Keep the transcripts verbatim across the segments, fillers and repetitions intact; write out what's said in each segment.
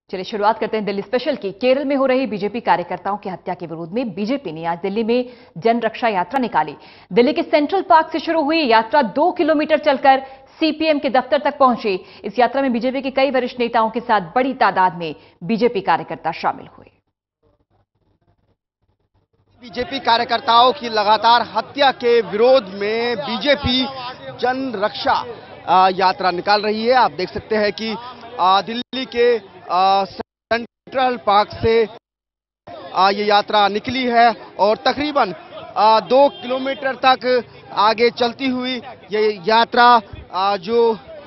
चलिए शुरुआत करते हैं दिल्ली स्पेशल की। केरल में हो रही बीजेपी कार्यकर्ताओं की हत्या के विरोध में बीजेपी ने आज दिल्ली में जन रक्षा यात्रा निकाली। दिल्ली के सेंट्रल पार्क से शुरू हुई यात्रा दो किलोमीटर चलकर सीपीएम के दफ्तर तक पहुंची। इस यात्रा में बीजेपी के कई वरिष्ठ नेताओं के साथ बड़ी तादाद में बीजेपी कार्यकर्ता शामिल हुए। बीजेपी कार्यकर्ताओं की लगातार हत्या के विरोध में बीजेपी जन रक्षा यात्रा निकाल रही है। आप देख सकते हैं कि दिल्ली के सेंट्रल पार्क से ये यात्रा निकली है और तकरीबन दो किलोमीटर तक आगे चलती हुई ये यात्रा जो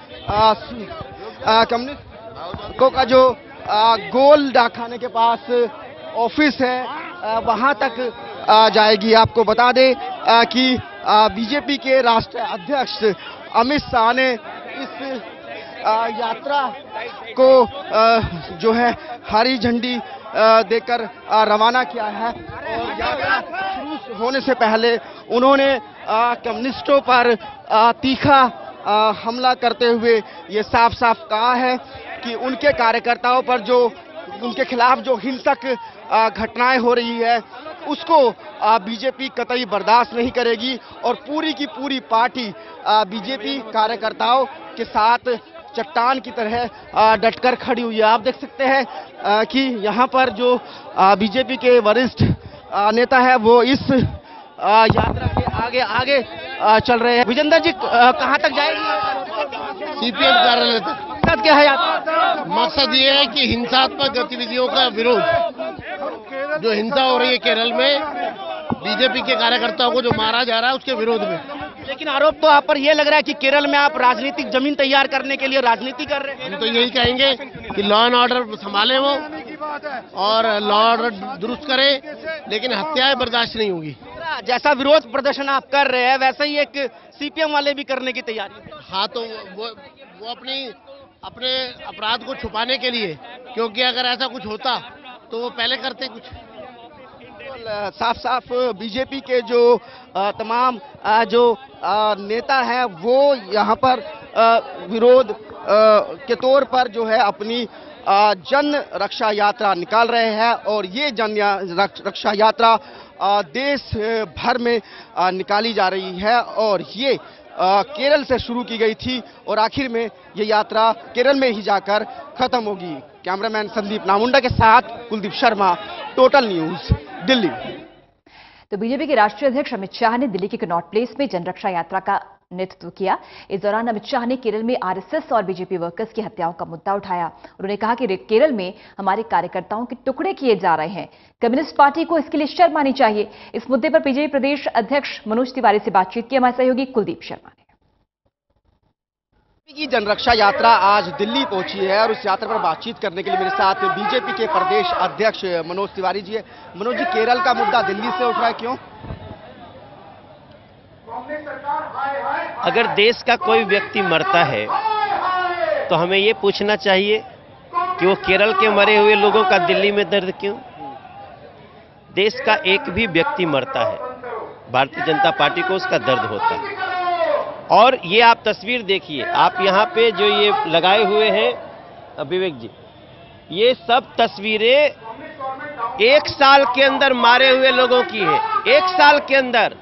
कम्युनिस्ट का जो गोल डाकखाने के पास ऑफिस है वहां तक जाएगी। आपको बता दें कि बीजेपी के राष्ट्रीय अध्यक्ष अमित शाह ने इस यात्रा को जो है हरी झंडी देकर रवाना किया है और यात्रा शुरू होने से पहले उन्होंने कम्युनिस्टों पर तीखा हमला करते हुए ये साफ साफ कहा है कि उनके कार्यकर्ताओं पर जो उनके खिलाफ जो हिंसक घटनाएं हो रही है उसको बीजेपी कतई बर्दाश्त नहीं करेगी और पूरी की पूरी पार्टी बीजेपी कार्यकर्ताओं के साथ चट्टान की तरह डटकर खड़ी हुई है। आप देख सकते हैं कि यहाँ पर जो बीजेपी के वरिष्ठ नेता है वो इस यात्रा के आगे आगे चल रहे हैं। विजेंद्र जी कहाँ तक जाएगी? सीपीएम कार्यालय तक। मकसद क्या है यात्रा? मकसद ये है कि हिंसात्मक गतिविधियों का विरोध, जो हिंसा हो रही है केरल में बीजेपी के कार्यकर्ताओं को जो मारा जा रहा है उसके विरोध में। लेकिन आरोप तो आप पर यह लग रहा है कि केरल में आप राजनीतिक जमीन तैयार करने के लिए राजनीति कर रहे हैं। हम तो यही कहेंगे कि लॉ एंड ऑर्डर संभाले वो और लॉ ऑर्डर दुरुस्त करें, लेकिन हत्याएं बर्दाश्त नहीं होगी। जैसा विरोध प्रदर्शन आप कर रहे हैं वैसे ही एक सीपीएम वाले भी करने की तैयारी। हाँ, तो वो वो अपनी अपने अपराध को छुपाने के लिए, क्योंकि अगर ऐसा कुछ होता तो वो पहले करते कुछ। साफ साफ बीजेपी के जो तमाम जो नेता हैं वो यहाँ पर विरोध के तौर पर जो है अपनी जन रक्षा यात्रा निकाल रहे हैं और ये जन रक्षा यात्रा देश भर में निकाली जा रही है और ये केरल से शुरू की गई थी और आखिर में ये यात्रा केरल में ही जाकर खत्म होगी। कैमरामैन संदीप नामुंडा के साथ कुलदीप शर्मा, टोटल न्यूज, दिल्ली। तो बीजेपी के राष्ट्रीय अध्यक्ष अमित शाह ने दिल्ली के कनॉट प्लेस में जन रक्षा यात्रा का नेतृत्व किया। इस दौरान अमित शाह ने केरल में आरएसएस और बीजेपी वर्कर्स की हत्याओं का मुद्दा उठाया। उन्होंने कहा कि केरल में हमारे कार्यकर्ताओं के टुकड़े किए जा रहे हैं, कम्युनिस्ट पार्टी को इसके लिए शर्म आनी चाहिए। इस मुद्दे पर बीजेपी प्रदेश अध्यक्ष मनोज तिवारी से बातचीत की हमारे सहयोगी कुलदीप शर्मा ने। की जन रक्षा यात्रा आज दिल्ली पहुंची है और उस यात्रा पर बातचीत करने के लिए मेरे साथ बीजेपी के प्रदेश अध्यक्ष मनोज तिवारी जी है। मनोज जी, केरल का मुद्दा दिल्ली से उठ रहा है, क्यों? अगर देश का कोई व्यक्ति मरता है तो हमें ये पूछना चाहिए कि वो केरल के मरे हुए लोगों का दिल्ली में दर्द क्यों? देश का एक भी व्यक्ति मरता है, भारतीय जनता पार्टी को उसका दर्द होता है। और ये आप तस्वीर देखिए, आप यहाँ पे जो ये लगाए हुए हैं विवेक जी, ये सब तस्वीरें एक साल के अंदर मारे हुए लोगों की है। एक साल के अंदर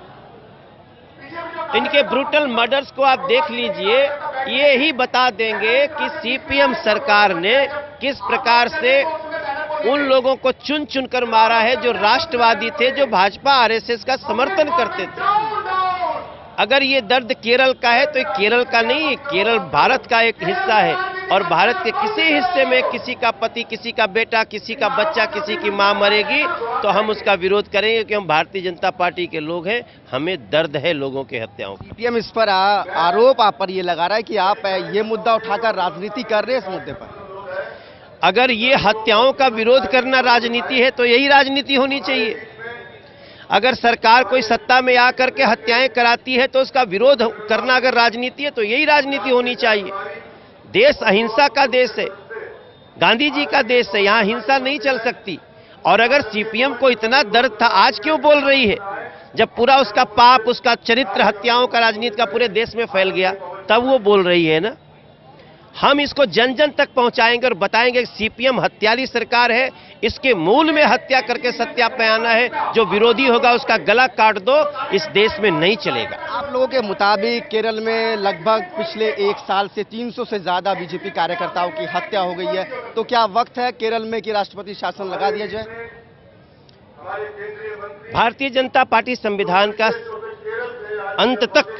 इनके ब्रूटल मर्डर्स को आप देख लीजिए, ये ही बता देंगे कि सीपीएम सरकार ने किस प्रकार से उन लोगों को चुन चुन कर मारा है जो राष्ट्रवादी थे, जो भाजपा आरएसएस का समर्थन करते थे। अगर ये दर्द केरल का है तो ये केरल का नहीं है, केरल भारत का एक हिस्सा है और भारत के किसी हिस्से में किसी का पति, किसी का बेटा, किसी का बच्चा, किसी की मां मरेगी तो हम उसका विरोध करेंगे कि हम भारतीय जनता पार्टी के लोग हैं, हमें दर्द है लोगों के हत्याओं का। सीपीएम इस पर आरोप आप पर ये लगा रहा है कि आप ये मुद्दा उठाकर राजनीति कर रहे हैं इस मुद्दे पर। अगर ये हत्याओं का विरोध करना राजनीति है तो यही राजनीति होनी चाहिए। अगर सरकार कोई सत्ता में आकर के हत्याएं कराती है तो उसका विरोध करना अगर राजनीति है तो यही राजनीति होनी चाहिए। देश अहिंसा का देश है, गांधी जी का देश है, यहाँ हिंसा नहीं चल सकती। और अगर सीपीएम को इतना दर्द था, आज क्यों बोल रही है? जब पूरा उसका पाप, उसका चरित्र हत्याओं का, राजनीति का पूरे देश में फैल गया, तब वो बोल रही है ना। हम इसको जन जन तक पहुंचाएंगे और बताएंगे कि सीपीएम हत्याली सरकार है, इसके मूल में हत्या करके सत्यापन आना है, जो विरोधी होगा उसका गला काट दो, इस देश में नहीं चलेगा। आप लोगों के मुताबिक केरल में लगभग पिछले एक साल से तीन सौ से ज्यादा बीजेपी कार्यकर्ताओं की हत्या हो गई है, तो क्या वक्त है केरल में कि राष्ट्रपति शासन लगा दिया जाए? भारतीय जनता पार्टी संविधान का अंत तक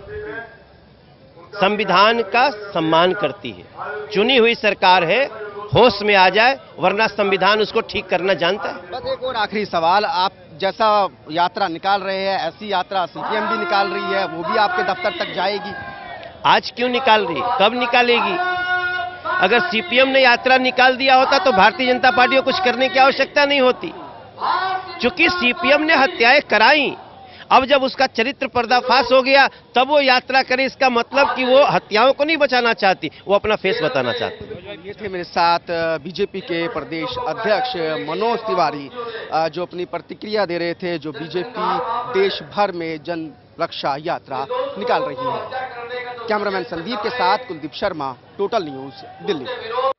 संविधान का सम्मान करती है। चुनी हुई सरकार है, होश में आ जाए, वरना संविधान उसको ठीक करना जानता है। बस एक और आखिरी सवाल, आप जैसा यात्रा निकाल रहे हैं ऐसी यात्रा सीपीएम भी निकाल रही है, वो भी आपके दफ्तर तक जाएगी? आज क्यों निकाल रही है, कब निकालेगी? अगर सीपीएम ने यात्रा निकाल दिया होता तो भारतीय जनता पार्टी को कुछ करने की आवश्यकता नहीं होती। चूंकि सीपीएम ने हत्याएं कराई, अब जब उसका चरित्र पर्दाफाश हो गया तब वो यात्रा करे, इसका मतलब कि वो हत्याओं को नहीं बचाना चाहती, वो अपना फेस बताना चाहती। ये थे मेरे साथ बीजेपी के प्रदेश अध्यक्ष मनोज तिवारी, जो अपनी प्रतिक्रिया दे रहे थे, जो बीजेपी देश भर में जन रक्षा यात्रा निकाल रही है। कैमरामैन संदीप के साथ कुलदीप शर्मा, टोटल न्यूज, दिल्ली।